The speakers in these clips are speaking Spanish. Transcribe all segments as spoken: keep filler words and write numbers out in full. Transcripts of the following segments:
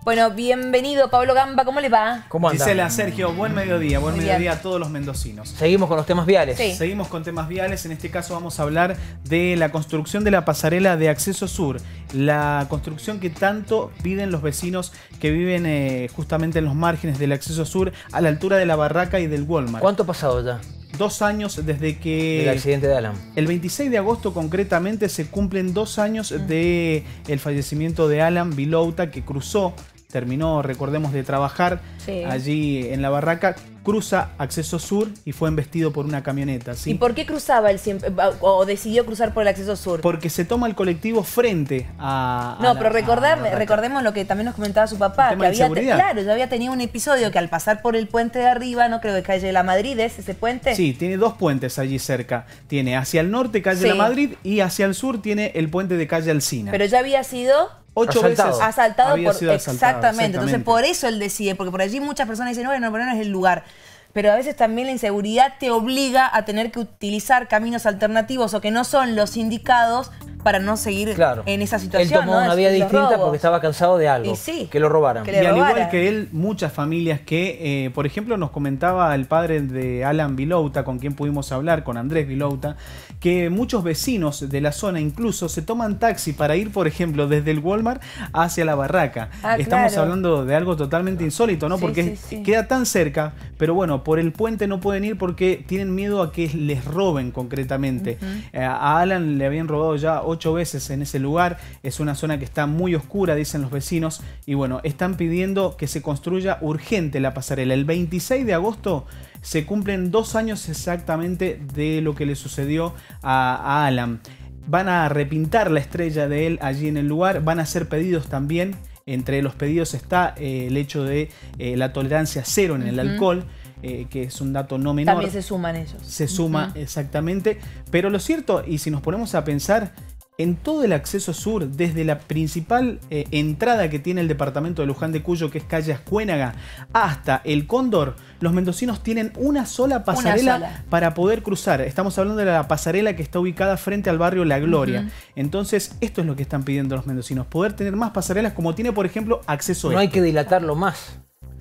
Bueno, bienvenido Pablo Gamba, ¿cómo le va? ¿Cómo anda? Gisela, Sergio, buen mediodía, buen Muy mediodía bien. a todos los mendocinos. Seguimos con los temas viales. Sí. Seguimos con temas viales, en este caso vamos a hablar de la construcción de la pasarela de acceso sur. La construcción que tanto piden los vecinos que viven eh, justamente en los márgenes del acceso sur, a la altura de la Barraca y del Walmart. ¿Cuánto ha pasado ya Dos años desde que... del accidente de Alan? El veintiséis de agosto concretamente se cumplen dos años de el fallecimiento de Alan Vilouta, que cruzó, terminó, recordemos, de trabajar Sí. allí en la Barraca, cruza acceso sur y fue embestido por una camioneta. ¿sí? ¿Y por qué cruzaba él siempre, o decidió cruzar por el acceso sur? Porque se toma el colectivo frente a... a No, la- pero a recordar, la Barraca. recordemos lo que también nos comentaba su papá, Un que tema de había, seguridad. claro, ya había tenido un episodio que al pasar por el puente de arriba, no creo que calle La Madrid es ese puente. Sí, tiene dos puentes allí cerca. Tiene hacia el norte calle Sí. La Madrid y hacia el sur tiene el puente de calle Alsina. Pero ya había sido Ocho Asaltado. veces asaltado había por... sido asaltado, exactamente. Entonces por eso él decide, porque por allí muchas personas dicen, bueno, pero no es el lugar. Pero a veces también la inseguridad te obliga a tener que utilizar caminos alternativos o que no son los indicados para no seguir Claro. en esa situación. Él tomó ¿no? una vía Los distinta robos. porque estaba cansado de algo. Y sí. Que lo robaran. Que Y le al igual robaran. que él, muchas familias que, eh, por ejemplo, nos comentaba el padre de Alan Vilouta, con quien pudimos hablar, con Andrés Vilouta, que muchos vecinos de la zona incluso se toman taxi para ir, por ejemplo, desde el Walmart hacia la Barraca. Ah, Estamos claro. hablando de algo totalmente insólito, ¿no? Sí, Porque sí, sí. queda tan cerca, pero bueno, por el puente no pueden ir porque tienen miedo a que les roben concretamente. Eh, a Alan le habían robado ya ocho veces en ese lugar. Es una zona que está muy oscura, dicen los vecinos, y bueno, están pidiendo que se construya urgente la pasarela. El veintiséis de agosto se cumplen dos años exactamente de lo que le sucedió a, a Alan. Van a repintar la estrella de él allí en el lugar, van a hacer pedidos también. Entre los pedidos está eh, el hecho de eh, la tolerancia cero en el alcohol, eh, que es un dato no menor. También se suman ellos. Se suma exactamente, pero lo cierto, y si nos ponemos a pensar, en todo el acceso sur, desde la principal eh, entrada que tiene el departamento de Luján de Cuyo, que es calle Ascuénaga, hasta el Cóndor, los mendocinos tienen una sola pasarela sola. para poder cruzar. Estamos hablando de la pasarela que está ubicada frente al barrio La Gloria. Ujú. Entonces, esto es lo que están pidiendo los mendocinos, poder tener más pasarelas como tiene, por ejemplo, acceso No hay este. que dilatarlo más.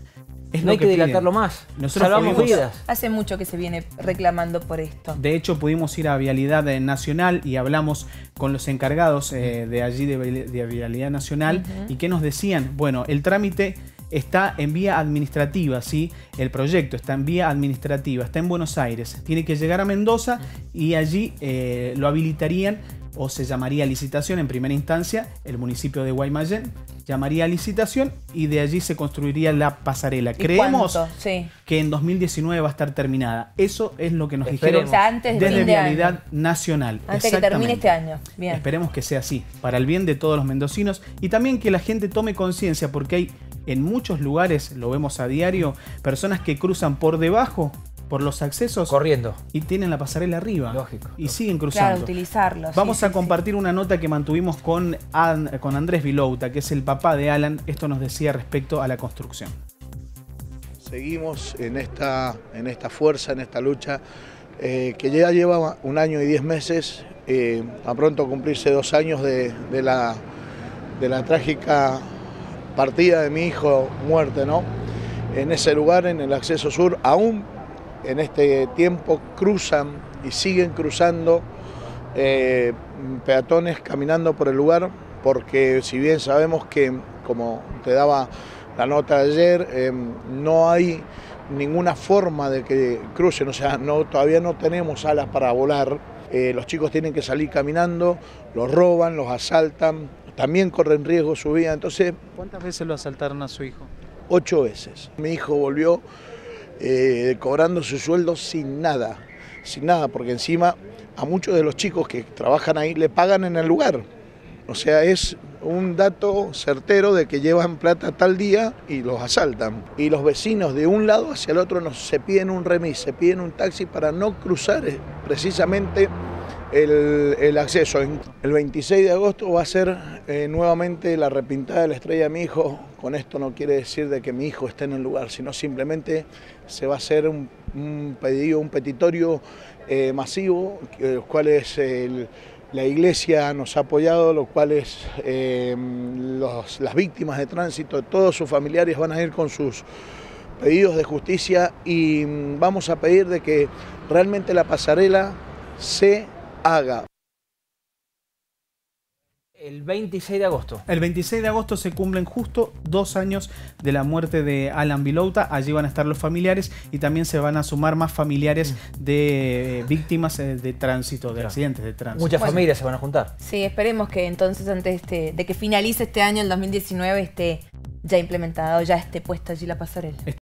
Es No lo hay que, piden. dilatarlo más. Nosotros Salvamos pudimos- vidas. Hace mucho que se viene reclamando por esto. De hecho, pudimos ir a Vialidad eh, Nacional y hablamos con los encargados eh, de allí de, Vi- de Vialidad Nacional. Ujú. ¿Y qué nos decían? Bueno, el trámite está en vía administrativa, ¿sí? El proyecto está en vía administrativa, está en Buenos Aires. Tiene que llegar a Mendoza y allí eh, lo habilitarían, o se llamaría licitación en primera instancia. El municipio de Guaymallén llamaría a licitación y de allí se construiría la pasarela. ¿Y Creemos cuánto? Sí. que en dos mil diecinueve va a estar terminada. Eso es lo que nos Esperemos. dijeron O sea, antes de desde fin de Vialidad año. Nacional. Antes de que termine este año. Bien. Esperemos que sea así, para el bien de todos los mendocinos y también que la gente tome conciencia, porque hay en muchos lugares, lo vemos a diario, personas que cruzan por debajo, por los accesos, Corriendo. y tienen la pasarela arriba. Lógico, Y lógico. siguen cruzando. Claro, utilizarlo. Vamos sí, a sí, compartir una nota que mantuvimos con, An- con Andrés Vilouta, que es el papá de Alan. Esto nos decía respecto a la construcción. Seguimos en esta, en esta fuerza, en esta lucha, eh, que ya lleva un año y diez meses, eh, a pronto cumplirse dos años de, de la, de la trágica partida de mi hijo, muerte, ¿no? En ese lugar, en el acceso sur, aún en este tiempo cruzan y siguen cruzando eh, peatones caminando por el lugar, porque si bien sabemos que, como te daba la nota de ayer, eh, no hay ninguna forma de que crucen, o sea, no, todavía no tenemos alas para volar. Eh, los chicos tienen que salir caminando, los roban, los asaltan, también corren riesgo su vida. Entonces, ¿Cuántas veces lo asaltaron a su hijo? ocho veces. Mi hijo volvió eh, cobrando su sueldo sin nada, sin nada, porque encima a muchos de los chicos que trabajan ahí le pagan en el lugar. O sea, es un dato certero de que llevan plata tal día y los asaltan. Y los vecinos de un lado hacia el otro nos, se piden un remis, se piden un taxi para no cruzar eh, precisamente el, el acceso. El veintiséis de agosto va a ser eh, nuevamente la repintada de la estrella de mi hijo. Con esto no quiere decir de que mi hijo esté en el lugar, sino simplemente se va a hacer un, un pedido, un petitorio eh, masivo, los cuales el La iglesia nos ha apoyado, lo cual es eh, los, las víctimas de tránsito, todos sus familiares van a ir con sus pedidos de justicia y vamos a pedir de que realmente la pasarela se haga. El veintiséis de agosto. El veintiséis de agosto se cumplen justo dos años de la muerte de Alan Vilouta. Allí van a estar los familiares y también se van a sumar más familiares de víctimas de tránsito, de Claro. accidentes de tránsito. Muchas Bueno. familias se van a juntar. Sí, esperemos que entonces antes este, de que finalice este año, el dos mil diecinueve, esté ya implementado, ya esté puesta allí la pasarela.